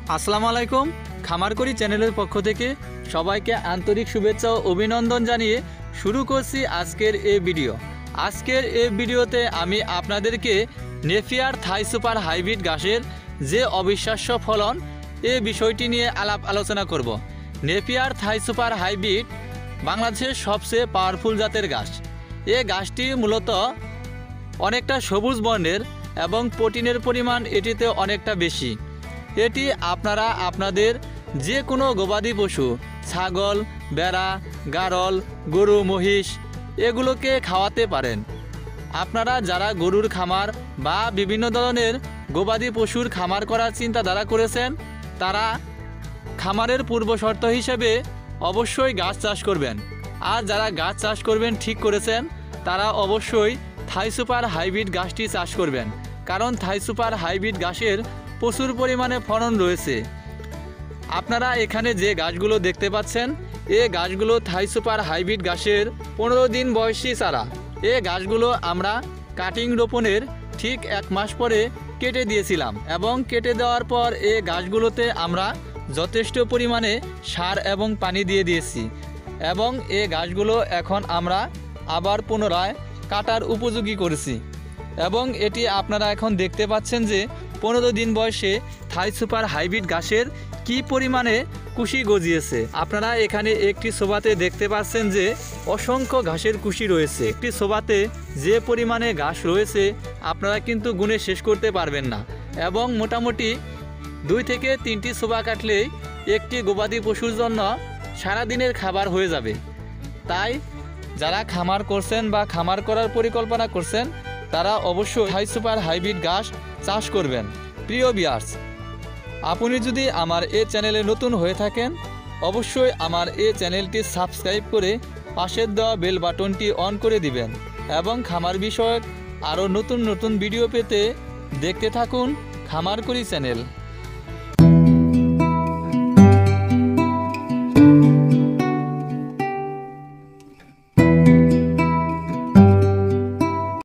আসসালামু আলাইকুম। খামারকরি চ্যানেলের পক্ষ থেকে সবাইকে আন্তরিক শুভেচ্ছা ও অভিনন্দন জানিয়ে শুরু করছি আজকের এই ভিডিও। আজকের এই ভিডিওতে আমি আপনাদেরকে নেপিয়ার থাই সুপার হাইব্রিড ঘাসের যে অবিশ্বাস্য ফলন এই বিষয়টি নিয়ে আলাপ আলোচনা করব। নেপিয়ার থাই সুপার হাইব্রিড বাংলাদেশের সবচেয়ে পাওয়ারফুল জাতের ঘাস। এই ঘাসটি মূলত অনেকটা সবুজ বর্ণের এবং প্রোটিনের পরিমাণ এটিতে অনেকটা বেশি। এটি আপনারা আপনাদের যে কোনো গবাদি পশু, ছাগল, ভেড়া, গারল, গরু, মহিষ এগুলোকে খাওয়াতে পারেন। আপনারা যারা গরুর খামার বা বিভিন্ন ধরনের গবাদি পশুর খামার করার চিন্তাধারা করেছেন, তারা খামারের পূর্ব শর্ত হিসেবে অবশ্যই ঘাস চাষ করবেন। আর যারা ঘাস চাষ করবেন ঠিক করেছেন, তারা অবশ্যই থাই সুপার হাইব্রিড ঘাসটি চাষ করবেন। কারণ থাই সুপার হাইব্রিড ঘাসের প্রচুর পরিমাণে ফলন রয়েছে। আপনারা এখানে যে গাছগুলো দেখতে পাচ্ছেন, এই গাছগুলো থাই সুপার হাইব্রিড ঘাসের 15 দিন বয়সী চারা। এই গাছগুলো আমরা কাটিং রোপণের ঠিক 1 মাস পরে কেটে দিয়েছিলাম এবং কেটে দেওয়ার পর এই গাছগুলোতে আমরা যথেষ্ট পরিমাণে সার এবং পানি দিয়ে দিয়েছি এবং এই গাছগুলো এখন আমরা আবার পুনরায় কাটার উপযোগী করেছি। এবং এটি আপনারা এখন দেখতে পাচ্ছেন যে 15 দিন বয়সে থাই সুপার হাইব্রিড ঘাসের কি পরিমাণে কুশি গজিয়েছে। আপনারা এখানে একটি সোবাতে দেখতে পাচ্ছেন যে অসংখ্য ঘাসের কুশি রয়েছে। একটি সোবাতে যে পরিমাণে ঘাস রয়েছে আপনারা কিন্তু গুণে শেষ করতে পারবেন না। এবং মোটামুটি 2 থেকে 3টি সোবা কাটলেই একটি গবাদি পশুর জন্য সারাদিনের খাবার হয়ে যাবে। তাই যারা খামার করছেন বা খামার করার পরিকল্পনা করছেন, তারা অবশ্যই থাই সুপার হাইব্রিড ঘাস চাষ করবেন। প্রিয় ভিউয়ার্স, আপনি যদি আমার এই চ্যানেলে নতুন হয়ে থাকেন, অবশ্যই আমার এই চ্যানেলটি সাবস্ক্রাইব করে পাশের দেওয়া বেল বাটনটি অন করে দিবেন এবং খামার বিষয়ক আরও নতুন নতুন ভিডিও পেতে দেখতে থাকুন খামারকরি চ্যানেল।